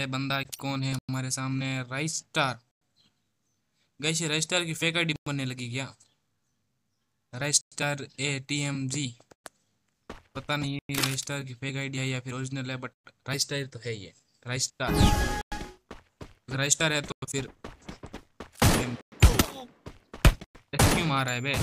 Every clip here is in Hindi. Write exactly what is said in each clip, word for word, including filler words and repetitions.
है बंदा कौन है हमारे सामने, राइस स्टार। गाइस ये राइस स्टार की फेक आईडी बनने लगी क्या? Rice star A T M ji, पता नहीं है राइस स्टार की फेक आईडी है या फिर ओरिजिनल है, बट राइस स्टार तो है ये राइस स्टार। अगर राइस स्टार है तो फिर क्यों मारा है बे?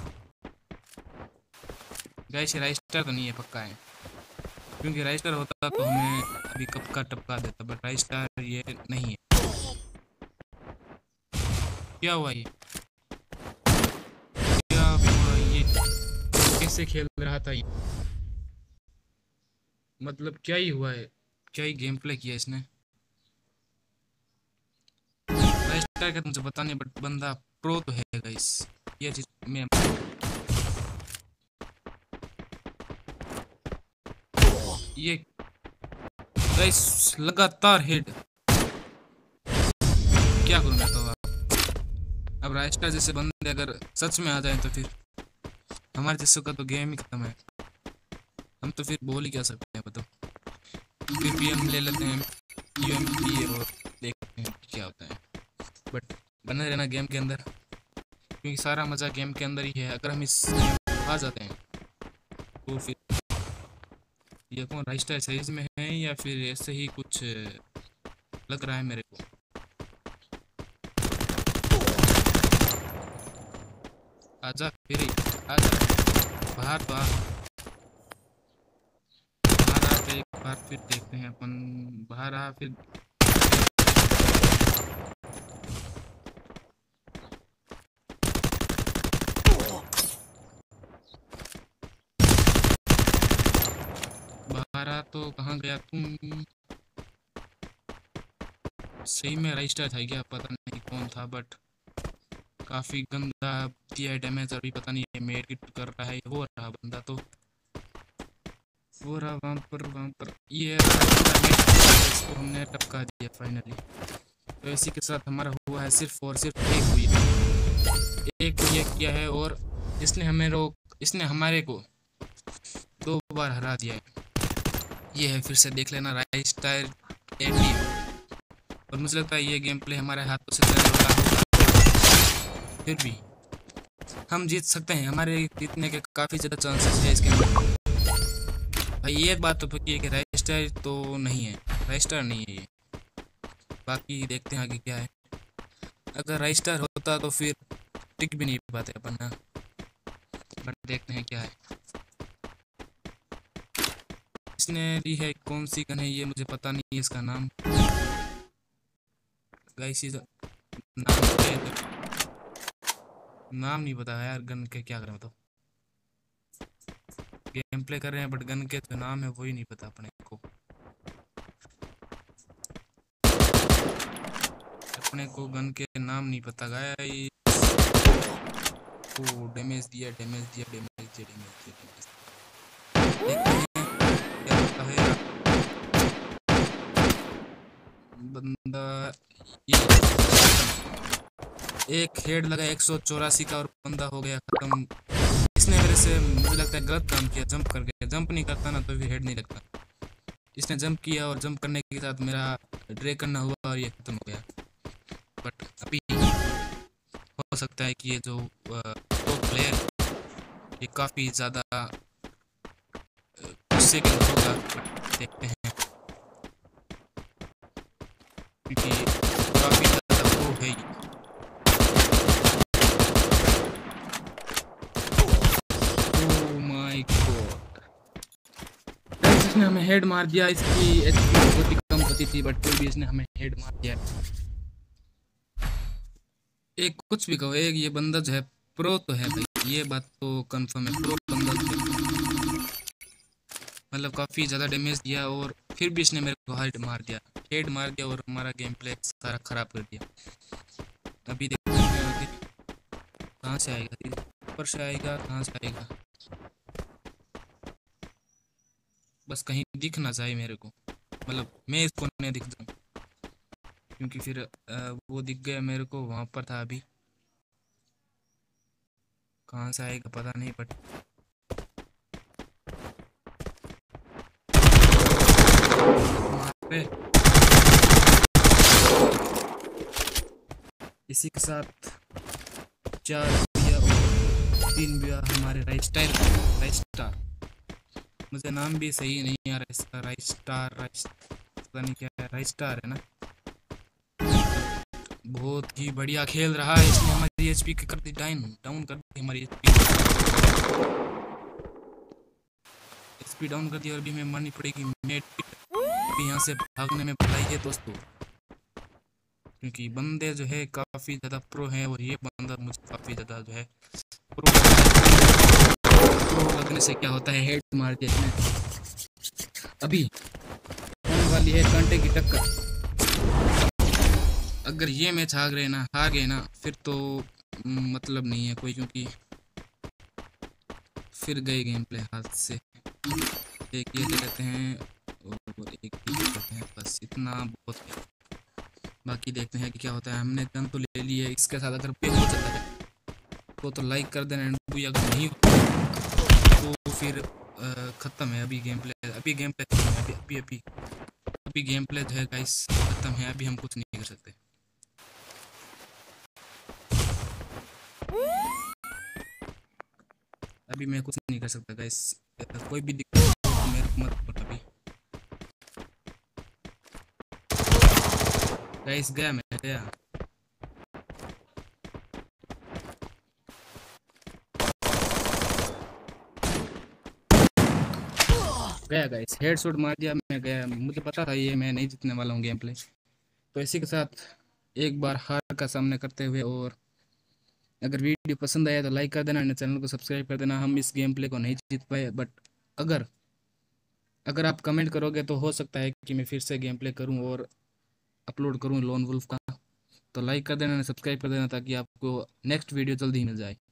गाइस राइस स्टार तो नहीं है, पक्का है, क्योंकि राइस स्टार होता तो हमें अभी कब का टपका देता, बट राइस स्टार ये नहीं है। क्या हुआ ये, क्या हुआ ये, कैसे खेल रहा था ये, मतलब क्या ही हुआ है, क्या ही गेम प्ले किया इसने। राइस स्टार का मुझे पता नहीं, बट बंदा प्रो तो है गाइस, ये चीज मैं ये गाइस लगातार हेड, क्या करूं मैं तो। अब राइस स्टार जैसे बंदे अगर सच में आ जाए तो फिर हमारे जैसे का तो गेम ही खत्म है, हम तो फिर बोल ही क्या सकते हैं बताओ। पीपीएम ले लेते हैं यूएमपी और देखते हैं क्या होता है, बट बने रहना गेम के अंदर, क्योंकि सारा मज़ा गेम के अंदर ही है। अगर हम इस गेम आ जाते हैं तो फिर ये कौन राइस स्टार साइज में है या फिर ऐसे ही कुछ लग रहा है मेरे को। आजा फिर आजा, बाहर तो आ, बाहर आ, फिर एक बार फिर देखते हैं अपन, बाहर आ फिर। बाहर आ तो कहाँ गया तुम? सही में राइस स्टार था क्या, पता नहीं कौन था, बट काफी गंदा दिया है डैमेज। अभी पता नहीं है मेड किट कर रहा है, वो रहा बंदा, तो वो रहा वहाँ पर, वहाँ पर ये इसको हमने टपका दिया फाइनली। तो इसी के साथ हमारा हुआ है सिर्फ और सिर्फ एक हुई है, एक ये किया है, और इसने हमें रोक इसने हमारे को दो बार हरा दिया है। ये है, फिर से देख लेना, राइस स्टार एटी। और मुझे लगता है ये गेम प्ले हमारे हाथों से जाने वाला होगा, फिर भी हम जीत सकते हैं, हमारे जीतने के काफ़ी ज़्यादा चांसेस है इसके अंदर। भाई ये बात तो पक्की है कि राइस स्टार तो नहीं है, राइस स्टार नहीं है ये। बाकी देखते हैं आगे क्या है। अगर राइस स्टार होता तो फिर टिक भी नहीं पाते अपन ना, बट देखते हैं क्या है। इसने ली है कौन सी गन है ये मुझे पता नहीं है इसका नाम, गाइस नाम नाम नहीं पता यार गन के, क्या करें तो गेम प्ले कर रहे हैं, बट गन के जो नाम है वही नहीं पता अपने को, अपने को गन के नाम नहीं पता गाइस। ओ डैमेज दिया डैमेज दिया डैमेज दिया डैमेज दिया डैमेज, क्या होता है बंदा। ये एक हेड लगा एक सौ चौरासी का और बंदा हो गया खत्म। इसने मेरे से मुझे लगता है गलत काम किया, जंप कर गया, जंप नहीं करता ना तो फिर हेड नहीं लगता। इसने जंप किया और जंप करने के साथ मेरा ड्रैग करना हुआ और ये खत्म हो गया। बट अभी हो सकता है कि ये जो टॉप प्लेयर ये काफ़ी ज़्यादा गुस्से के होगा, देखते हैं, क्योंकि काफ़ी ज़्यादा प्रो है ये। इसने हमें हेड मार दिया, इसकी एचपी बहुत ही कम होती थी, बट फिर भी इसने हमें हेड मार दिया। एक कुछ भी कहो, एक ये बंदा जो है प्रो तो है भाई, ये बात तो कंफर्म है, प्रो बंदा तो है, मतलब काफ़ी ज़्यादा डैमेज दिया और फिर भी इसने मेरे को हेड मार दिया, हेड मार दिया और हमारा गेम प्ले सारा ख़राब कर दिया। अभी देखते हैं आगे कहाँ से आएगा, ऊपर से आएगा, कहाँ से आएगा, बस कहीं दिख ना जाए मेरे को, मतलब मैं इसको नहीं दिख जाऊँ, क्योंकि फिर वो दिख गया मेरे को, वहाँ पर था। अभी कहाँ से आएगा पता नहीं, बट इसी के साथ चार बिया और तीन बिया हमारे राइस स्टार राइस स्टार, मुझे नाम भी सही नहीं आ रहा इसका, राइस स्टार राइस पता नहीं क्या है, राइस स्टार है ना। बहुत ही बढ़िया खेल रहा है इसने, हमारी एचपी कर दी डाउन डाउन कर दी हमारी एचपी एचपी डाउन कर दी और अभी हमें मारनी पड़ेगी मेट। अभी यहाँ से भागने में भलाई है दोस्तों, क्योंकि बंदे जो है काफ़ी ज़्यादा प्रो हैं और ये बंदा मुझे काफ़ी ज़्यादा जो है प्रो प्रो लगने से क्या होता है, हेड मार के इसमें। अभी होने वाली है कांटे की टक्कर, अगर ये मैच हार गए ना हार गए ना फिर तो मतलब नहीं है कोई, क्योंकि फिर गए गेम प्ले हाथ से। एक ये दे देते हैं और एक ये दे देते हैं, बस इतना बहुत है। बाकी देखते हैं कि क्या होता है। हमने गन तो ले ली है, इसके साथ अगर पे हो जाता है तो तो लाइक कर देना, एंड अगर नहीं हो तो फिर ख़त्म है अभी गेम प्ले। अभी गेम प्ले अभी अभी अभी अभी गेम प्ले जो है गाइस ख़त्म है, अभी हम कुछ नहीं कर सकते। अभी मैं कुछ नहीं कर सकता गाइस, कोई भी दिक्कत हो तो मेरे को मत बोलना। अभी गाइस गया मैं गया गया गाइस, हेडशॉट मार दिया मैं गया। मुझे पता था ये मैं नहीं जीतने वाला हूँ गेम प्ले। तो इसी के साथ एक बार हार का सामना करते हुए, और अगर वीडियो पसंद आया तो लाइक कर देना, चैनल को सब्सक्राइब कर देना। हम इस गेम प्ले को नहीं जीत पाए, बट अगर अगर आप कमेंट करोगे तो हो सकता है कि मैं फिर से गेम प्ले करूँ और अपलोड करूँ लोन वुल्फ का। तो लाइक कर देना, सब्सक्राइब कर देना, ताकि आपको नेक्स्ट वीडियो जल्दी ही मिल जाए।